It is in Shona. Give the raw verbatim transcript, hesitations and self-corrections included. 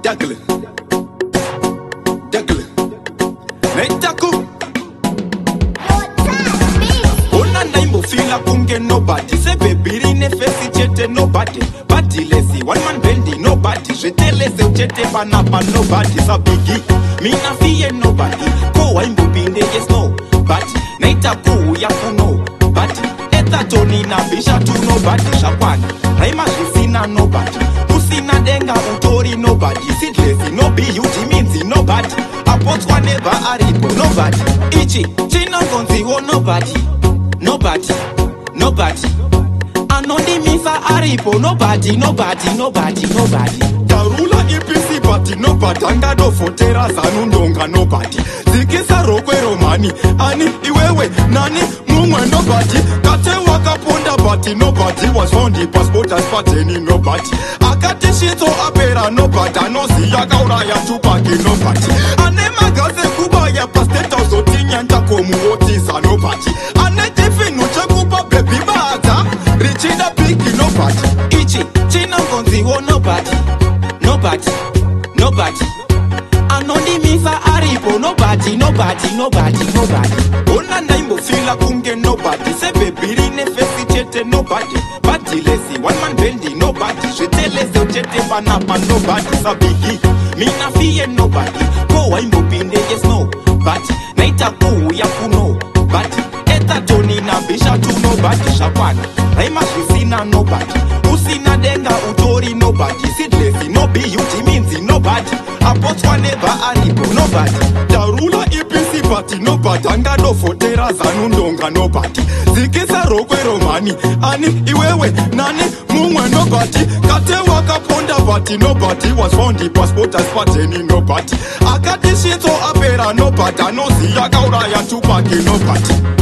Juggling, juggling, Netaku. Una naimbo fila kunge nobody. Se baby ne fesi chete nobody. Body lazy, one man bendy nobody. Je te laisse uchete panapa nobody. Sa biggie, me na fiye nobody. Ko waimbo binde yes no body. Netaku ya kuno body. Eta Tony na bisha tu nobody. Shapani, naima jisina nobody. Pusina denga utori nobody. Sit lazy no be you jiminzi nobody. Apot whatever aripo nobody. Ichi chino gonzi ho nobody. Nobody, nobody. Anodi misa aripo nobody, nobody, nobody, nobody. Tarula E P C party nobody. Angado fotera zanundonga nobody. Zikisa rokwe romani. Ani iwewe nani mumwe nobody. Kate waka ponda party nobody. Was found the passport as pateni nobody. Akate shito apera nobody. Anosi ya gaura ya tupaki nobody. Anema gaze kuba ya pasteta usotinya ntako muotisa nobody. Anete finu chekupa baby bata. Richida piki nobody. Ichi chino gonzi ho nobody. Nobody, nobody. Anodi misa aripo nobody, nobody, nobody, nobody. Una naimbo fila kunge nobody. Se baby ne fesi chete nobody. Body lazy, one man bendy nobody. Je te laisse uchete panapa nobody. Sa biggie, me na fiye nobody. Ko waimbo binde yes no body. Naita ku ya kuno body. Eta Tony na bisha tu nobody. Shapani, naima jisina nobody. Usina denga utori nobody. Sit lazy no be you jiminzi nobody. Apot whatever aripo nobody. Tarula E P C party nobody. Angado fotera zanundonga nobody. Zikisa rokwe romani. Ani iwewe nani mumwe nobody. Kate waka ponda party nobody. Was found the passport as pateni nobody. Akati shito apera nobody. Anosi ya gaura ya tupaki nobody.